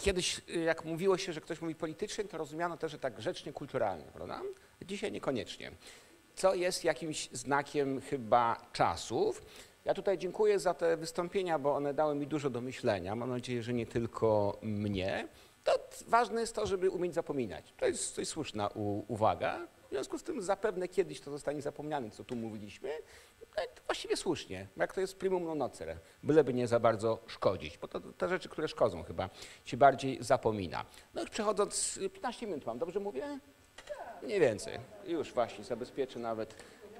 kiedyś, jak mówiło się, że ktoś mówi politycznie, to rozumiano też, że tak grzecznie, kulturalnie, prawda? Dzisiaj niekoniecznie. Co jest jakimś znakiem chyba czasów. Ja tutaj dziękuję za te wystąpienia, bo one dały mi dużo do myślenia. Mam nadzieję, że nie tylko mnie. To ważne jest to, żeby umieć zapominać. To jest słuszna uwaga. W związku z tym zapewne kiedyś to zostanie zapomniane, co tu mówiliśmy. To właściwie słusznie, jak to jest primum non nocere, byleby nie za bardzo szkodzić, bo to te rzeczy, które szkodzą chyba się bardziej zapomina. No i przechodząc, 15 minut mam, dobrze mówię? Mniej więcej. Już właśnie zabezpieczę nawet.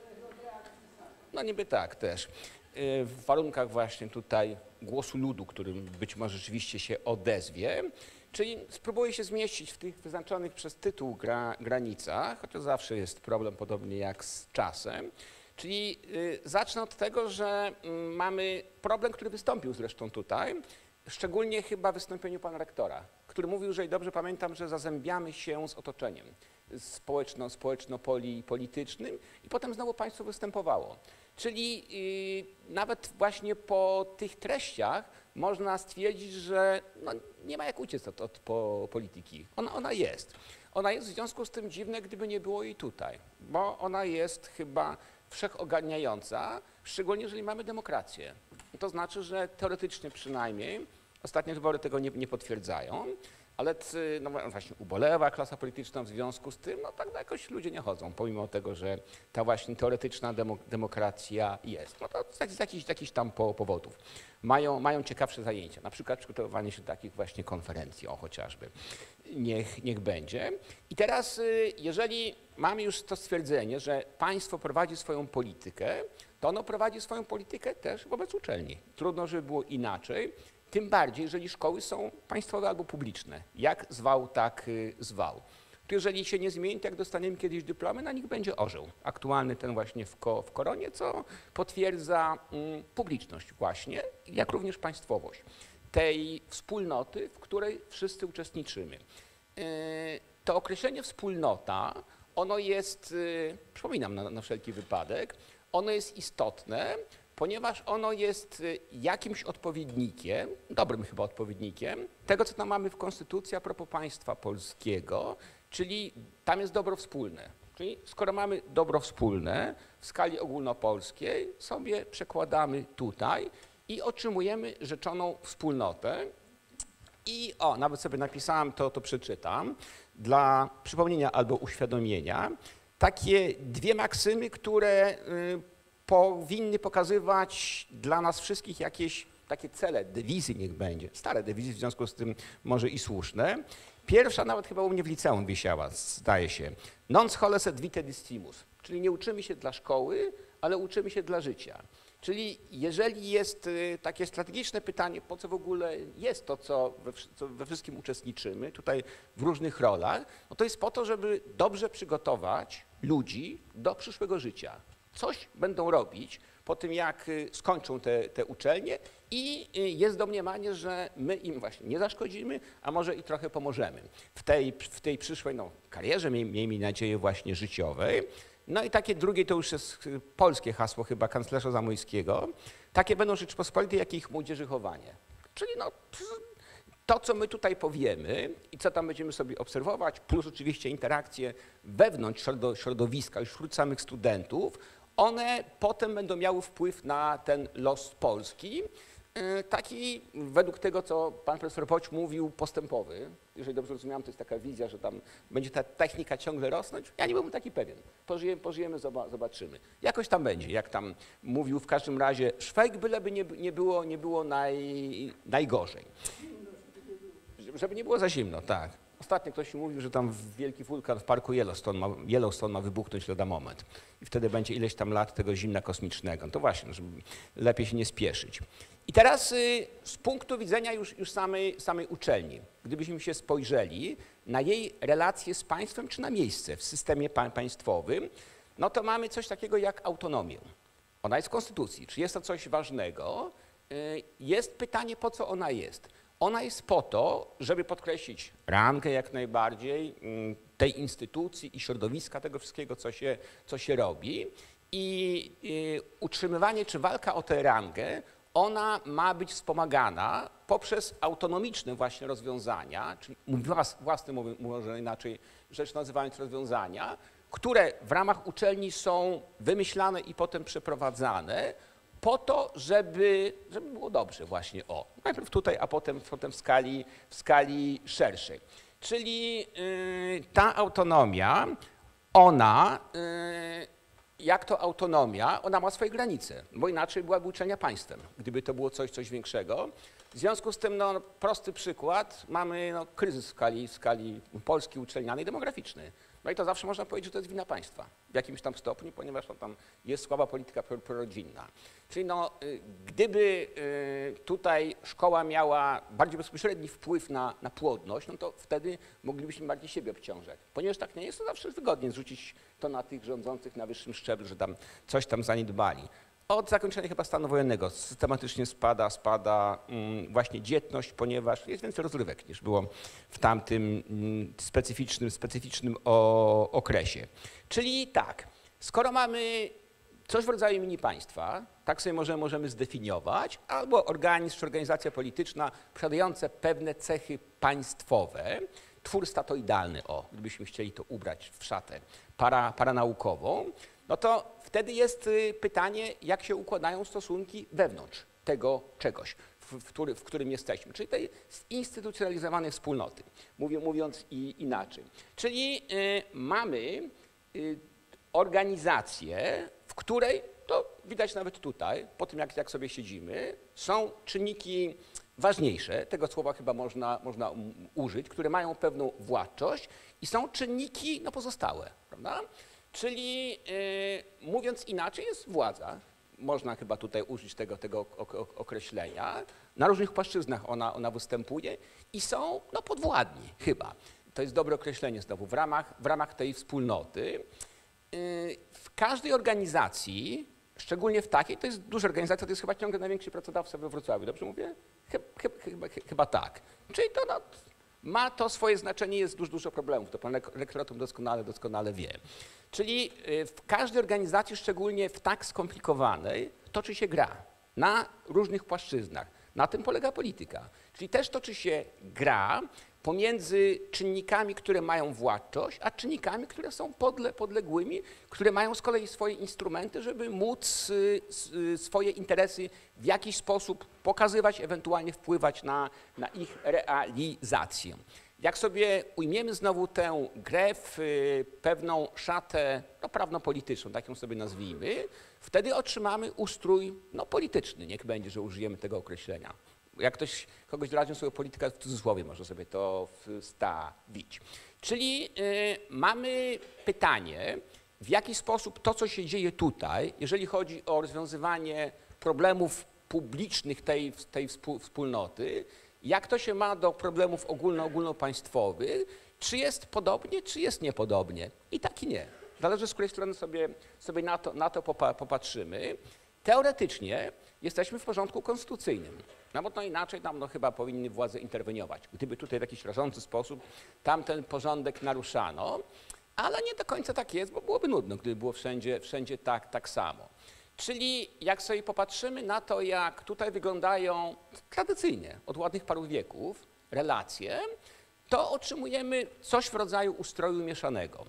No niby tak też. W warunkach właśnie tutaj głosu ludu, którym być może rzeczywiście się odezwie, czyli spróbuję się zmieścić w tych wyznaczonych przez tytuł granicach, chociaż zawsze jest problem podobnie jak z czasem. Czyli zacznę od tego, że mamy problem, który wystąpił zresztą tutaj, szczególnie chyba w wystąpieniu pana rektora, który mówił, że i dobrze pamiętam, że zazębiamy się z otoczeniem społeczno-politycznym i potem znowu państwo występowało. Czyli nawet właśnie po tych treściach można stwierdzić, że no, nie ma jak uciec od polityki. Ona jest. Ona jest w związku z tym dziwne, gdyby nie było jej tutaj, bo ona jest chyba wszechogarniająca, szczególnie jeżeli mamy demokrację. To znaczy, że teoretycznie przynajmniej, ostatnie wybory tego nie potwierdzają, ale no właśnie ubolewa klasa polityczna w związku z tym, no tak jakoś ludzie nie chodzą, pomimo tego, że ta właśnie teoretyczna demokracja jest. No to z jakichś tam powodów. Mają ciekawsze zajęcia, na przykład przygotowywanie się do takich właśnie konferencji, chociażby. Niech będzie. I teraz, jeżeli mamy już to stwierdzenie, że państwo prowadzi swoją politykę, to ono prowadzi swoją politykę też wobec uczelni. Trudno, żeby było inaczej. Tym bardziej, jeżeli szkoły są państwowe albo publiczne. Jak zwał, tak zwał. To jeżeli się nie zmieni, to jak dostaniemy kiedyś dyplomy, na nich będzie orzeł. Aktualny ten właśnie w koronie, co potwierdza publiczność właśnie, jak również państwowość tej wspólnoty, w której wszyscy uczestniczymy. To określenie wspólnota, ono jest, przypominam na wszelki wypadek, ono jest istotne, ponieważ ono jest jakimś odpowiednikiem, dobrym chyba odpowiednikiem, tego, co tam mamy w Konstytucji a propos państwa polskiego, czyli tam jest dobro wspólne. Czyli skoro mamy dobro wspólne w skali ogólnopolskiej, sobie przekładamy tutaj i otrzymujemy rzeczoną wspólnotę. I nawet sobie napisałem, to przeczytam, dla przypomnienia albo uświadomienia, takie dwie maksymy, które powinny pokazywać dla nas wszystkich jakieś takie cele, dewizy niech będzie, stare dewizy, w związku z tym może i słuszne. Pierwsza nawet chyba u mnie w liceum wisiała, zdaje się. Non scholet vitae distimus, czyli nie uczymy się dla szkoły, ale uczymy się dla życia. Czyli jeżeli jest takie strategiczne pytanie, po co w ogóle jest to, co we wszystkim uczestniczymy, tutaj w różnych rolach, no to jest po to, żeby dobrze przygotować ludzi do przyszłego życia. Coś będą robić po tym, jak skończą te uczelnie i jest domniemanie, że my im właśnie nie zaszkodzimy, a może i trochę pomożemy w tej przyszłej karierze, miejmy nadzieję, właśnie życiowej. No i takie drugie, to już jest polskie hasło chyba kanclerza Zamoyskiego, takie będą Rzeczypospolitej, jak i ich młodzieży chowanie. Czyli to, co my tutaj powiemy i co tam będziemy sobie obserwować, plus oczywiście interakcje wewnątrz środowiska, już wśród samych studentów, one potem będą miały wpływ na ten los Polski, taki według tego, co pan profesor Poć mówił, postępowy. Jeżeli dobrze rozumiałem, to jest taka wizja, że tam będzie ta technika ciągle rosnąć. Ja nie byłem taki pewien. Pożyjemy, zobaczymy. Jakoś tam będzie, jak tam mówił w każdym razie Szwajk, byleby nie było najgorzej. Żeby nie było za zimno, tak. Ostatnio ktoś mi mówił, że tam wielki wulkan w parku Yellowstone ma wybuchnąć lada moment. I wtedy będzie ileś tam lat tego zimna kosmicznego. No to właśnie, żeby lepiej się nie spieszyć. I teraz z punktu widzenia już samej uczelni, gdybyśmy się spojrzeli na jej relacje z państwem czy na miejsce w systemie państwowym, no to mamy coś takiego jak autonomię. Ona jest w Konstytucji. Czy jest to coś ważnego? Jest pytanie, po co ona jest. Ona jest po to, żeby podkreślić rangę jak najbardziej tej instytucji i środowiska tego wszystkiego, co się robi. I utrzymywanie czy walka o tę rangę, ona ma być wspomagana poprzez autonomiczne właśnie rozwiązania, czyli własne, może inaczej rzecz nazywając, rozwiązania, które w ramach uczelni są wymyślane i potem przeprowadzane po to, żeby było dobrze właśnie najpierw tutaj, a potem w skali szerszej. Czyli ta autonomia, ona, jak to autonomia, ona ma swoje granice, bo inaczej byłaby uczelnia państwem, gdyby to było coś większego. W związku z tym, prosty przykład, mamy kryzys w skali Polski uczelnianej demograficzny. No i to zawsze można powiedzieć, że to jest wina państwa w jakimś tam stopniu, ponieważ tam jest słaba polityka prorodzinna. Czyli gdyby tutaj szkoła miała bardziej bezpośredni wpływ na płodność, no to wtedy moglibyśmy bardziej siebie obciążać. Ponieważ tak nie jest, to zawsze wygodnie zrzucić to na tych rządzących na wyższym szczeblu, że tam coś tam zaniedbali. Od zakończenia chyba stanu wojennego systematycznie spada właśnie dzietność, ponieważ jest więcej rozrywek niż było w tamtym specyficznym okresie. Czyli tak, skoro mamy coś w rodzaju mini państwa, tak sobie możemy zdefiniować, albo organizm czy organizacja polityczna posiadające pewne cechy państwowe, twór statoidalny, gdybyśmy chcieli to ubrać w szatę paranaukową, no to wtedy jest pytanie, jak się układają stosunki wewnątrz tego czegoś, w którym jesteśmy, czyli tej zinstytucjonalizowanej wspólnoty, mówiąc inaczej. Czyli mamy organizację, w której, to widać nawet tutaj, po tym jak sobie siedzimy, są czynniki ważniejsze, tego słowa chyba można użyć, które mają pewną władczość i są czynniki pozostałe, prawda? Czyli mówiąc inaczej jest władza, można chyba tutaj użyć tego określenia, na różnych płaszczyznach ona występuje i są podwładni chyba. To jest dobre określenie znowu, w ramach tej wspólnoty. W każdej organizacji, szczególnie w takiej, to jest duża organizacja, to jest chyba ciągle największy pracodawca we Wrocławiu, dobrze mówię? Chyba tak. Czyli to ma to swoje znaczenie, jest dużo problemów, to pan rektor doskonale wie. Czyli w każdej organizacji, szczególnie w tak skomplikowanej, toczy się gra na różnych płaszczyznach. Na tym polega polityka. Czyli też toczy się gra pomiędzy czynnikami, które mają władczość, a czynnikami, które są podległymi, które mają z kolei swoje instrumenty, żeby móc swoje interesy w jakiś sposób pokazywać, ewentualnie wpływać na ich realizację. Jak sobie ujmiemy znowu tę grę w pewną szatę prawno-polityczną, tak ją sobie nazwijmy, wtedy otrzymamy ustrój polityczny, niech będzie, że użyjemy tego określenia. Jak kogoś drażni sobie polityka, w cudzysłowie może sobie to wstawić. Czyli mamy pytanie, w jaki sposób to, co się dzieje tutaj, jeżeli chodzi o rozwiązywanie problemów publicznych tej wspólnoty, jak to się ma do problemów ogólnopaństwowych, czy jest podobnie, czy jest niepodobnie. I tak i nie. Zależy, z której strony sobie na to popatrzymy. Teoretycznie jesteśmy w porządku konstytucyjnym, bo inaczej tam chyba powinny władze interweniować. Gdyby tutaj w jakiś rażący sposób tamten porządek naruszano, ale nie do końca tak jest, bo byłoby nudno, gdyby było wszędzie tak samo. Czyli jak sobie popatrzymy na to, jak tutaj wyglądają tradycyjnie od ładnych paru wieków relacje, to otrzymujemy coś w rodzaju ustroju mieszanego.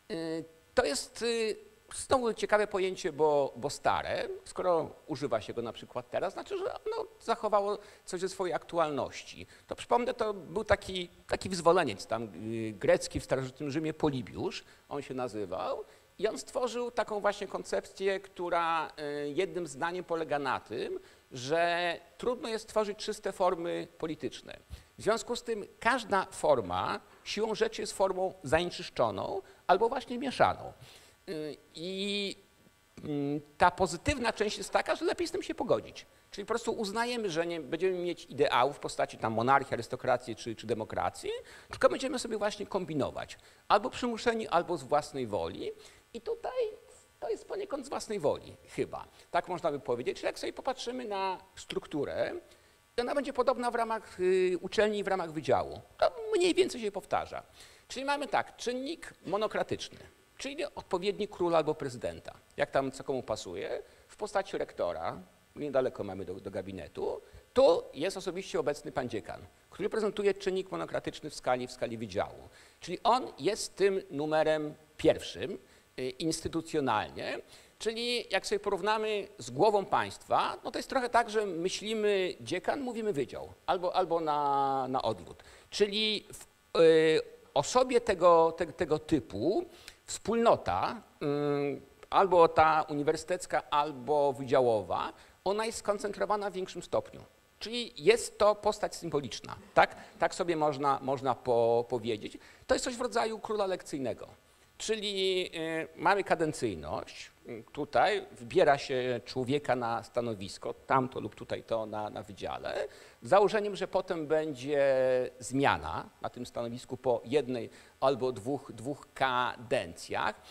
To jest znowu ciekawe pojęcie, bo stare, skoro używa się go na przykład teraz, znaczy, że ono zachowało coś ze swojej aktualności. To przypomnę, to był taki wyzwoleniec tam grecki w starożytnym Rzymie, Polibiusz, on się nazywał. I on stworzył taką właśnie koncepcję, która jednym zdaniem polega na tym, że trudno jest tworzyć czyste formy polityczne. W związku z tym każda forma siłą rzeczy jest formą zanieczyszczoną albo właśnie mieszaną. I ta pozytywna część jest taka, że lepiej z tym się pogodzić. Czyli po prostu uznajemy, że nie będziemy mieć ideałów w postaci tam monarchii, arystokracji czy demokracji, tylko będziemy sobie właśnie kombinować. Albo przymuszeni, albo z własnej woli. I tutaj to jest poniekąd z własnej woli chyba. Tak można by powiedzieć. Czyli jak sobie popatrzymy na strukturę, to ona będzie podobna w ramach uczelni i w ramach wydziału. To mniej więcej się powtarza. Czyli mamy tak, czynnik monokratyczny, czyli odpowiednik króla albo prezydenta, jak tam co komu pasuje, w postaci rektora, niedaleko mamy do gabinetu. Tu jest osobiście obecny pan dziekan, który prezentuje czynnik monokratyczny w skali wydziału. Czyli on jest tym numerem pierwszym instytucjonalnie, czyli jak sobie porównamy z głową państwa, no to jest trochę tak, że myślimy dziekan, mówimy wydział, albo na odwrót. Czyli w osobie tego typu wspólnota, albo ta uniwersytecka, albo wydziałowa, ona jest skoncentrowana w większym stopniu. Czyli jest to postać symboliczna, tak sobie można powiedzieć. To jest coś w rodzaju króla lekcyjnego, czyli mamy kadencyjność, tutaj wybiera się człowieka na stanowisko, tamto lub tutaj to na wydziale, z założeniem, że potem będzie zmiana na tym stanowisku po jednej albo dwóch kadencjach.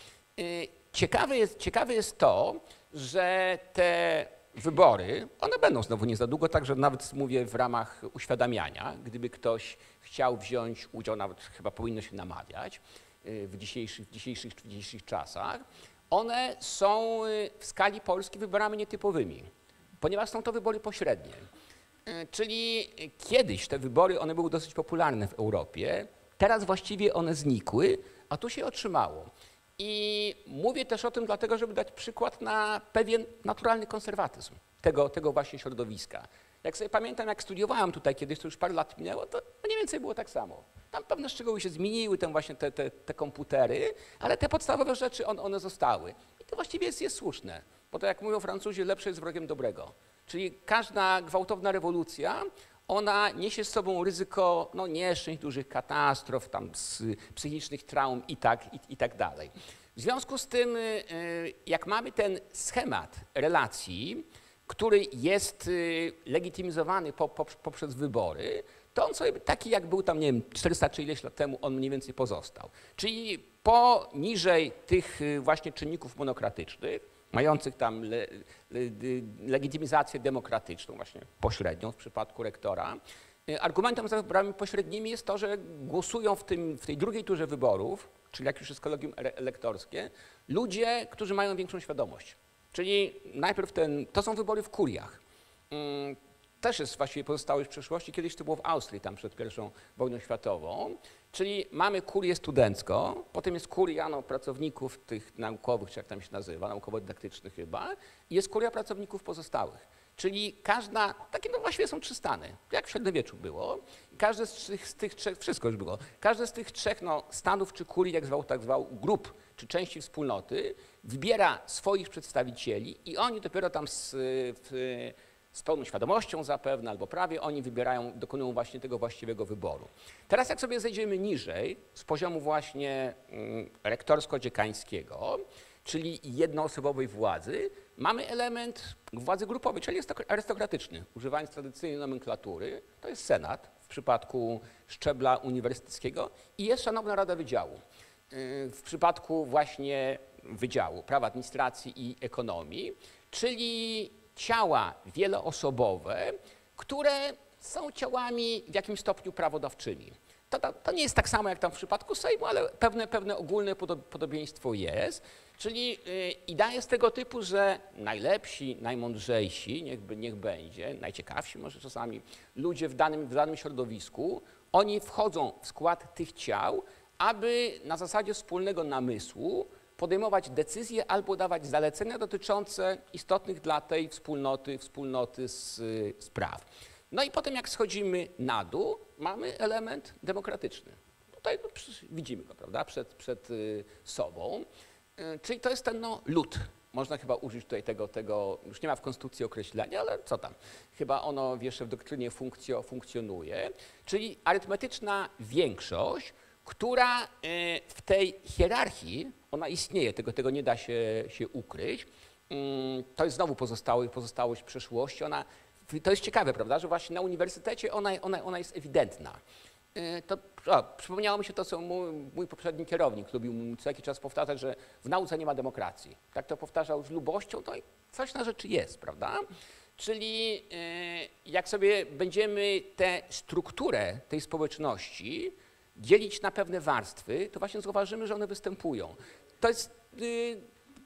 Ciekawe jest to, że te wybory, one będą znowu nie za długo, także nawet mówię w ramach uświadamiania, gdyby ktoś chciał wziąć udział, nawet chyba powinno się namawiać w dzisiejszych czasach, one są w skali Polski wyborami nietypowymi, ponieważ są to wybory pośrednie. Czyli kiedyś te wybory, one były dosyć popularne w Europie, teraz właściwie one znikły, a tu się otrzymało. I mówię też o tym dlatego, żeby dać przykład na pewien naturalny konserwatyzm tego właśnie środowiska. Jak sobie pamiętam, jak studiowałem tutaj kiedyś, to już parę lat minęło, to mniej więcej było tak samo. Tam pewne szczegóły się zmieniły, tam właśnie te komputery, ale te podstawowe rzeczy one zostały. I to właściwie jest słuszne, bo to jak mówią Francuzi, lepsze jest wrogiem dobrego. Czyli każda gwałtowna rewolucja, ona niesie z sobą ryzyko nieszczęść, dużych katastrof, tam psychicznych traum i tak dalej. W związku z tym, jak mamy ten schemat relacji, który jest legitymizowany poprzez wybory, to on sobie taki, jak był tam, nie wiem, 400 czy ileś lat temu, on mniej więcej pozostał. Czyli poniżej tych właśnie czynników monokratycznych, mających tam legitymizację demokratyczną, właśnie pośrednią w przypadku rektora. Argumentem za wyborami pośrednimi jest to, że głosują w tej drugiej turze wyborów, czyli jak już jest kolegium elektorskie, ludzie, którzy mają większą świadomość. Czyli najpierw to są wybory w kuriach. Też jest właściwie pozostałość w przeszłości. Kiedyś to było w Austrii, tam przed I wojną światową. Czyli mamy kurię studencką, potem jest kuria pracowników tych naukowych, czy jak tam się nazywa, naukowo-dydaktycznych chyba, i jest kuria pracowników pozostałych. Czyli każda, takie właściwie są 3 stany, jak w średniowieczu było. Każdy z tych trzech, wszystko już było, każdy z tych 3 stanów czy kurii, jak tak zwał, grup czy części wspólnoty, wybiera swoich przedstawicieli i oni dopiero tam z pełną świadomością zapewne, albo prawie, oni dokonują właśnie tego właściwego wyboru. Teraz jak sobie zejdziemy niżej, z poziomu właśnie rektorsko-dziekańskiego, czyli jednoosobowej władzy, mamy element władzy grupowej, czyli jest arystokratyczny, używając tradycyjnej nomenklatury, to jest senat w przypadku szczebla uniwersyteckiego i jest szanowna Rada Wydziału. W przypadku właśnie Wydziału Prawa, Administracji i Ekonomii, czyli ciała wieloosobowe, które są ciałami w jakimś stopniu prawodawczymi. To nie jest tak samo jak tam w przypadku Sejmu, ale pewne ogólne podobieństwo jest. Czyli idea jest tego typu, że najlepsi, najmądrzejsi, niech będzie, najciekawsi może czasami ludzie w danym środowisku, oni wchodzą w skład tych ciał, aby na zasadzie wspólnego namysłu podejmować decyzje albo dawać zalecenia dotyczące istotnych dla tej wspólnoty spraw. No i potem jak schodzimy na dół, mamy element demokratyczny. Tutaj widzimy go, prawda, przed sobą. Czyli to jest ten lud. Można chyba użyć tutaj tego, już nie ma w konstytucji określenia, ale co tam. Chyba ono jeszcze w doktrynie funkcjonuje. Czyli arytmetyczna większość, która w tej hierarchii, ona istnieje, tego nie da się ukryć. To jest znowu pozostałość przeszłości. To jest ciekawe, prawda, że właśnie na uniwersytecie ona jest ewidentna. Przypomniało mi się to, co mój poprzedni kierownik lubił co jakiś czas powtarzać, że w nauce nie ma demokracji. Tak to powtarzał z lubością, to coś na rzeczy jest, prawda? Czyli jak sobie będziemy tę strukturę tej społeczności dzielić na pewne warstwy, to właśnie zauważymy, że one występują. To jest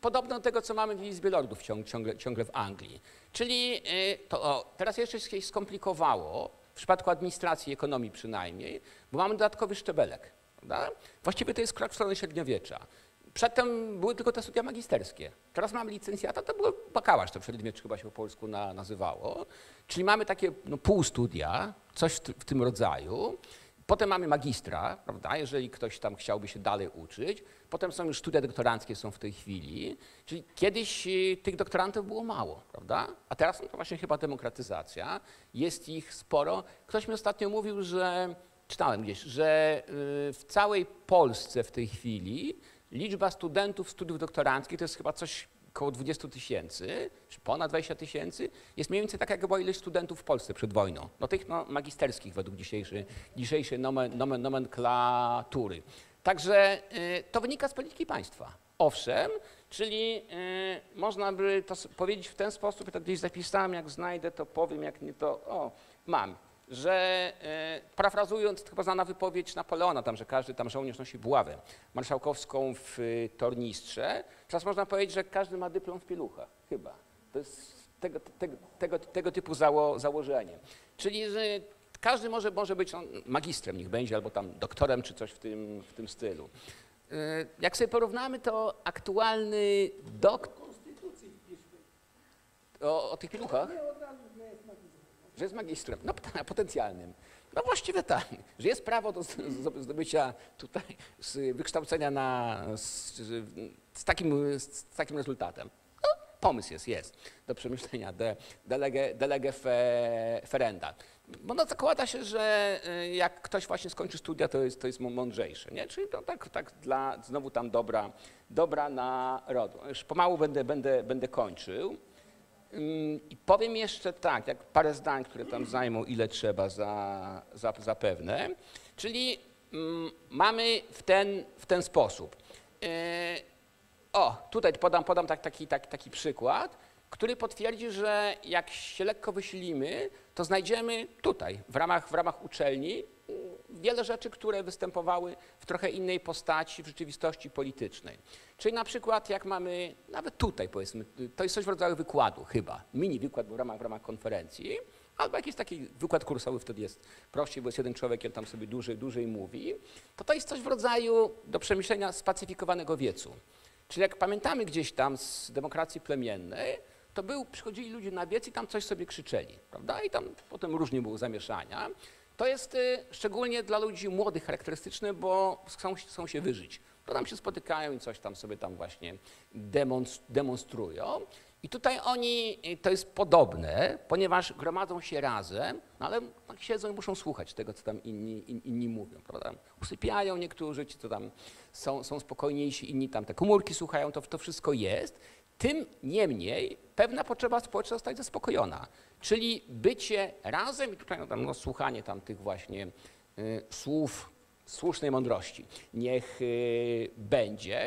podobne do tego, co mamy w Izbie Lordów ciągle w Anglii. Czyli teraz jeszcze się skomplikowało, w przypadku administracji i ekonomii przynajmniej, bo mamy dodatkowy szczebelek. Prawda? Właściwie to jest krok w stronę średniowiecza. Przedtem były tylko te studia magisterskie. Teraz mamy licencjata, to było bakałasz, to w średniowieczu chyba się po polsku nazywało. Czyli mamy takie półstudia, coś w tym rodzaju. Potem mamy magistra, prawda, jeżeli ktoś tam chciałby się dalej uczyć. Potem są już studia doktoranckie, są w tej chwili. Czyli kiedyś tych doktorantów było mało, prawda? A teraz to właśnie chyba demokratyzacja. Jest ich sporo. Ktoś mi ostatnio mówił, że, czytałem gdzieś, że w całej Polsce w tej chwili liczba studentów studiów doktoranckich to jest chyba coś około 20 000, czy ponad 20 000, jest mniej więcej tak, jak była ilość studentów w Polsce przed wojną. No tych magisterskich według dzisiejszej nomenklatury. Także to wynika z polityki państwa. Owszem, czyli można by to powiedzieć w ten sposób, ja to gdzieś zapisałem, jak znajdę, to powiem, jak nie to, mam, że parafrazując chyba znana wypowiedź Napoleona, tam, że każdy tam żołnierz nosi buławę marszałkowską w tornistrze, teraz można powiedzieć, że każdy ma dyplom w pieluchach, chyba. To jest tego typu założenie. Czyli, że każdy może być magistrem, niech będzie, albo tam doktorem, czy coś w tym stylu. Jak sobie porównamy, to aktualny doktor... O tych pieluchach? Że jest magistrem, no potencjalnym. No właściwie tak, że jest prawo do zdobycia tutaj wykształcenia z takim rezultatem. No, pomysł jest do przemyślenia, de lege ferenda. Bo no, zakłada się, że jak ktoś właśnie skończy studia, to jest mądrzejszy, nie? Czyli to tak znowu tam dobra narodu. Już pomału będę kończył. I powiem jeszcze tak, jak parę zdań, które tam zajmą, ile trzeba zapewne. Czyli mamy w ten sposób. Tutaj podam taki przykład, który potwierdzi, że jak się lekko wysilimy, to znajdziemy tutaj, w ramach uczelni, wiele rzeczy, które występowały w trochę innej postaci w rzeczywistości politycznej. Czyli na przykład jak mamy, nawet tutaj powiedzmy, to jest coś w rodzaju wykładu chyba, mini wykład w ramach konferencji, albo jakiś taki wykład kursowy, wtedy jest prościej, bo jest jeden człowiek, on tam sobie dłużej mówi, to jest coś w rodzaju do przemyślenia spacyfikowanego wiecu. Czyli jak pamiętamy gdzieś tam z demokracji plemiennej, to przychodzili ludzie na wiec i tam coś sobie krzyczeli, prawda? I tam potem różnie było zamieszania. To jest szczególnie dla ludzi młodych charakterystyczne, bo chcą się wyżyć. To tam się spotykają i coś tam sobie tam właśnie demonstrują. I tutaj to jest podobne, ponieważ gromadzą się razem, no ale tak siedzą i muszą słuchać tego, co tam inni mówią, prawda? Usypiają niektórzy, ci co tam są spokojniejsi, inni tam te komórki słuchają, to wszystko jest. Tym niemniej pewna potrzeba społeczna zostaje zaspokojona, czyli bycie razem i tutaj słuchanie tam tych właśnie słów słusznej mądrości niech będzie.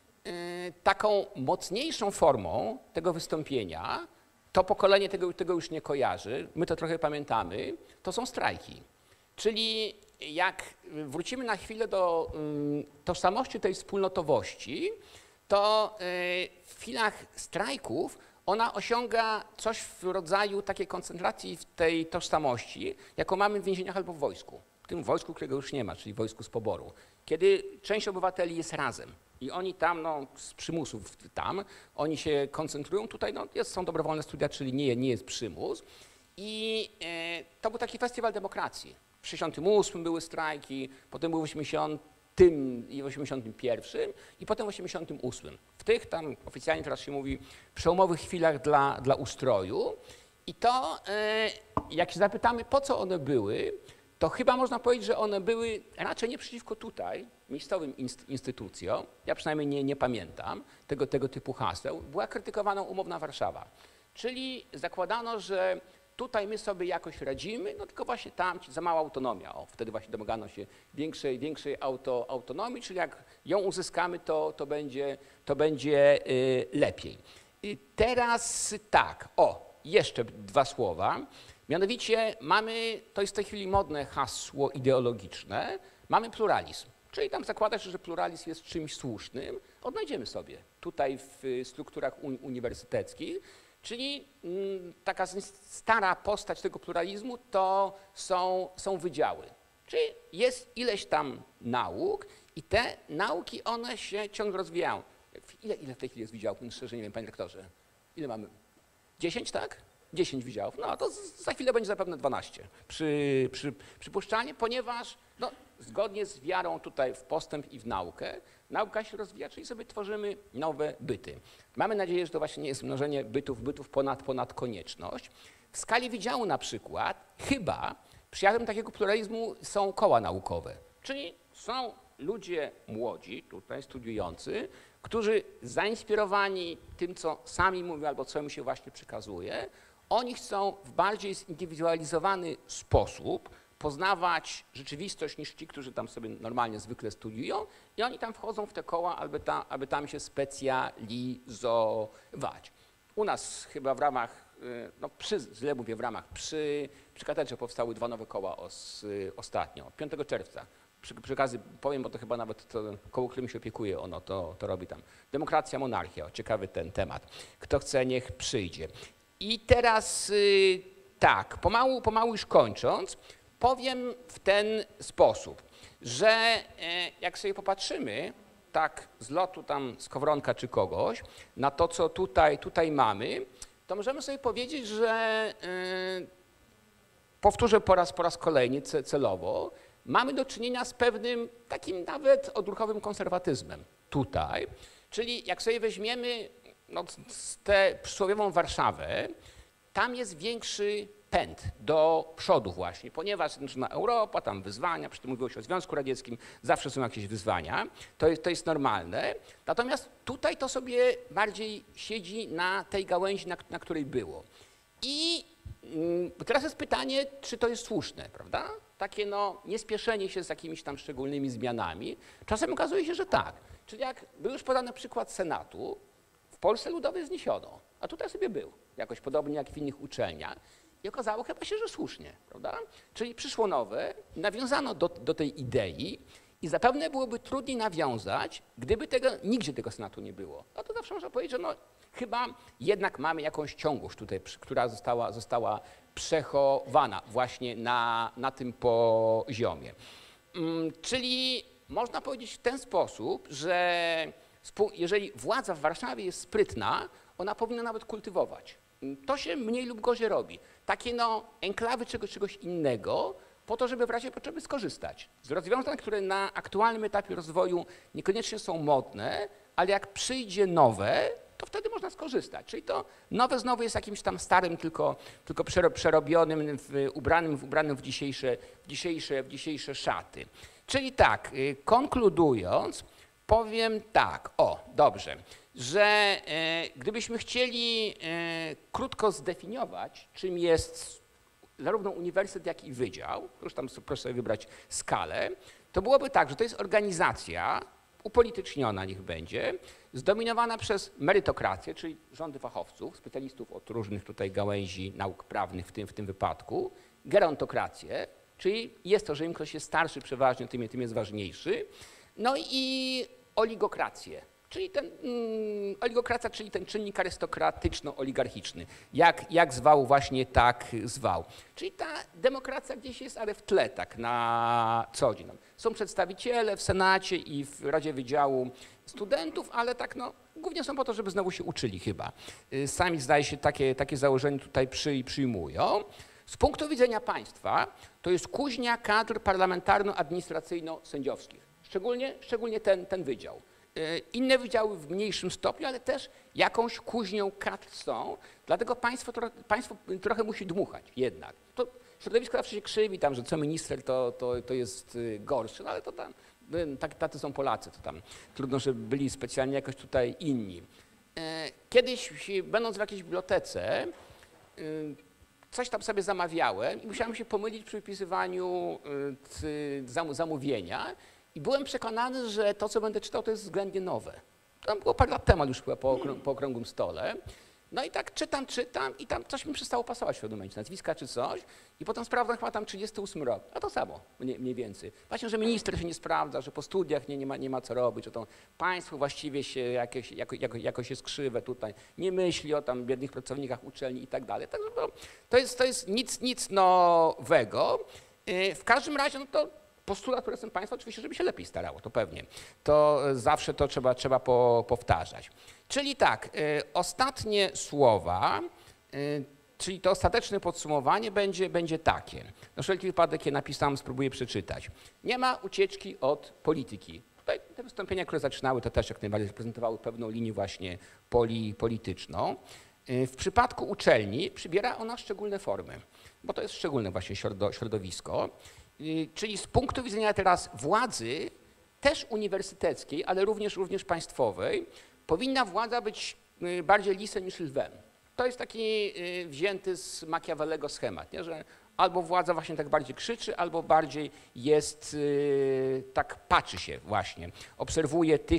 Taką mocniejszą formą tego wystąpienia, to pokolenie tego już nie kojarzy, my to trochę pamiętamy, to są strajki. Czyli jak wrócimy na chwilę do tożsamości tej wspólnotowości, to w chwilach strajków ona osiąga coś w rodzaju takiej koncentracji w tej tożsamości, jaką mamy w więzieniach albo w wojsku. W tym wojsku, którego już nie ma, czyli wojsku z poboru. Kiedy część obywateli jest razem i oni tam z przymusów oni się koncentrują, tutaj są dobrowolne studia, czyli nie jest przymus. I to był taki festiwal demokracji. W 1968 były strajki, potem był w 80 i w 81 i potem w 88. W tych tam oficjalnie teraz się mówi przełomowych chwilach dla ustroju. I to jak się zapytamy, po co one były, to chyba można powiedzieć, że one były raczej nie przeciwko tutaj, miejscowym instytucjom, ja przynajmniej nie pamiętam tego typu haseł, była krytykowana umowna Warszawa. Czyli zakładano, że tutaj my sobie jakoś radzimy, no tylko właśnie tam za mała autonomia. Wtedy właśnie domagano się większej autonomii, czyli jak ją uzyskamy, to będzie lepiej. I teraz tak, jeszcze dwa słowa. Mianowicie to jest w tej chwili modne hasło ideologiczne, mamy pluralizm. Czyli tam zakłada się, że pluralizm jest czymś słusznym, odnajdziemy sobie tutaj w strukturach uniwersyteckich, czyli taka stara postać tego pluralizmu to są wydziały. Czyli jest ileś tam nauk i te nauki, one się ciągle rozwijają. Ile w tej chwili jest wydziałów? Szczerze nie wiem, panie rektorze. Ile mamy? 10, tak? 10 wydziałów. No to za chwilę będzie zapewne 12 przypuszczalnie, ponieważ no, zgodnie z wiarą tutaj w postęp i w naukę, nauka się rozwija, czyli sobie tworzymy nowe byty. Mamy nadzieję, że to właśnie nie jest mnożenie bytów ponad konieczność. W skali wydziału na przykład chyba przejawem takiego pluralizmu są koła naukowe, czyli są ludzie młodzi, tutaj studiujący, którzy zainspirowani tym, co sami mówią albo co im się właśnie przekazuje, oni chcą w bardziej zindywidualizowany sposób poznawać rzeczywistość niż ci, którzy tam sobie normalnie zwykle studiują i oni tam wchodzą w te koła, aby tam się specjalizować. U nas chyba w ramach, no źle mówię w ramach, przy katedrze powstały 2 nowe koła ostatnio, 5 czerwca. Przy okazji powiem, bo to chyba nawet to koło, którym się opiekuje, ono to robi tam. Demokracja, monarchia, ciekawy ten temat. Kto chce, niech przyjdzie. I teraz tak, pomału już kończąc, powiem w ten sposób, że jak sobie popatrzymy tak z lotu tam Skowronka czy kogoś na to, co tutaj mamy, to możemy sobie powiedzieć, że powtórzę po raz kolejny celowo, mamy do czynienia z pewnym takim nawet odruchowym konserwatyzmem tutaj, czyli jak sobie weźmiemy no, tę przysłowiową Warszawę, tam jest większy pęd do przodu właśnie, ponieważ Europa, tam wyzwania, przy tym mówiło się o Związku Radzieckim, zawsze są jakieś wyzwania, to jest normalne, natomiast tutaj to sobie bardziej siedzi na tej gałęzi, na której było. I teraz jest pytanie, czy to jest słuszne, prawda? Takie no niespieszenie się z jakimiś tam szczególnymi zmianami. Czasem okazuje się, że tak. Czyli jak był już podany przykład Senatu, w Polsce Ludowej zniesiono, a tutaj sobie był, jakoś podobnie jak w innych uczelniach. I okazało chyba się, że słusznie, prawda? Czyli przyszło nowe, nawiązano do tej idei i zapewne byłoby trudniej nawiązać, gdyby nigdzie tego Senatu nie było. No to zawsze można powiedzieć, że no, chyba jednak mamy jakąś ciągłość tutaj, która została przechowana właśnie na tym poziomie. Czyli można powiedzieć w ten sposób, że jeżeli władza w Warszawie jest sprytna, ona powinna nawet kultywować. To się mniej lub gorzej robi. Takie no enklawy czegoś innego, po to, żeby w razie potrzeby skorzystać z rozwiązań, które na aktualnym etapie rozwoju niekoniecznie są modne, ale jak przyjdzie nowe, to wtedy można skorzystać. Czyli to nowe znowu jest jakimś tam starym, tylko przerobionym, ubranym w dzisiejsze szaty. Czyli tak, konkludując, powiem tak, dobrze, że gdybyśmy chcieli krótko zdefiniować, czym jest zarówno uniwersytet, jak i wydział, już tam proszę sobie wybrać skalę, to byłoby tak, że to jest organizacja upolityczniona niech będzie, zdominowana przez merytokrację, czyli rządy fachowców, specjalistów od różnych tutaj gałęzi nauk prawnych w tym wypadku, gerontokrację, czyli jest to, że im ktoś jest starszy przeważnie, tym jest ważniejszy, no i oligokrację. Czyli oligokracja, czyli ten czynnik arystokratyczno-oligarchiczny, jak zwał, właśnie tak zwał. Czyli ta demokracja gdzieś jest, ale w tle tak na co dzień. Są przedstawiciele w Senacie i w Radzie Wydziału studentów, ale tak no, głównie są po to, żeby znowu się uczyli chyba. Sami zdaje się takie założenie tutaj przyjmują. Z punktu widzenia państwa to jest kuźnia kadr parlamentarno-administracyjno-sędziowskich, szczególnie ten wydział. Inne wydziały w mniejszym stopniu, ale też jakąś kuźnią kadr są, dlatego państwo trochę musi dmuchać jednak. To środowisko zawsze się krzywi tam, że co minister to jest gorszy, no ale to tam, tacy są Polacy, to tam trudno, żeby byli specjalnie jakoś tutaj inni. Kiedyś będąc w jakiejś bibliotece, coś tam sobie zamawiałem i musiałem się pomylić przy wypisywaniu zamówienia. I byłem przekonany, że to, co będę czytał, to jest względnie nowe. To było parę lat temu już chyba po okrągłym stole. No i tak czytam i tam coś mi przestało pasować w pewnym momencie, nazwiska czy coś i potem sprawdzam chyba tam 38 rok, a to samo mniej więcej. Właśnie, że minister się nie sprawdza, że po studiach nie ma co robić, że to państwo właściwie się jakoś jest krzywe tutaj, nie myśli o tam biednych pracownikach uczelni i tak dalej. Także to jest nic nowego. W każdym razie no to postulat, który jestem państwa, oczywiście, żeby się lepiej starało, to pewnie. To zawsze to trzeba powtarzać. Czyli tak, ostatnie słowa, czyli to ostateczne podsumowanie będzie takie. Na wszelki wypadek je napisałem, spróbuję przeczytać. Nie ma ucieczki od polityki. Tutaj te wystąpienia, które zaczynały, to też jak najbardziej reprezentowały pewną linię właśnie polityczną. W przypadku uczelni przybiera ona szczególne formy, bo to jest szczególne właśnie środowisko. Czyli z punktu widzenia teraz władzy, też uniwersyteckiej, ale również państwowej, powinna władza być bardziej lisem niż lwem. To jest taki wzięty z Machiavellego schemat, nie? Że albo władza właśnie tak bardziej krzyczy, albo bardziej jest, tak patrzy się właśnie, obserwuje tych,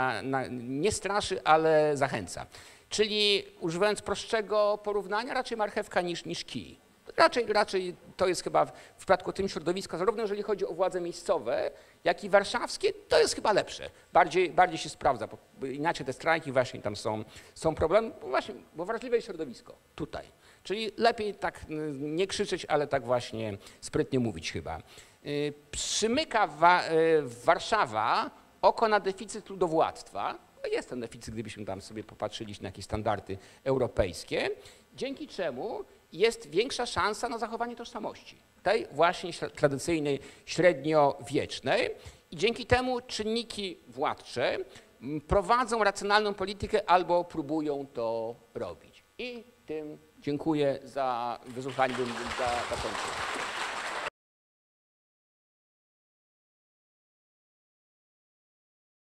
nie straszy, ale zachęca. Czyli używając prostszego porównania, raczej marchewka niż kij. Raczej to jest chyba w przypadku tym środowiska, zarówno jeżeli chodzi o władze miejscowe, jak i warszawskie, to jest chyba lepsze. Bardziej się sprawdza, bo inaczej te strajki właśnie tam są problemy, bo wrażliwe jest środowisko tutaj. Czyli lepiej tak nie krzyczeć, ale tak właśnie sprytnie mówić chyba. Przymyka Warszawa oko na deficyt ludowładztwa. No jest ten deficyt, gdybyśmy tam sobie popatrzyli na jakieś standardy europejskie, dzięki czemu jest większa szansa na zachowanie tożsamości, tej właśnie tradycyjnej, średniowiecznej i dzięki temu czynniki władcze prowadzą racjonalną politykę albo próbują to robić. I tym dziękuję za wysłuchanie, bym zakończył.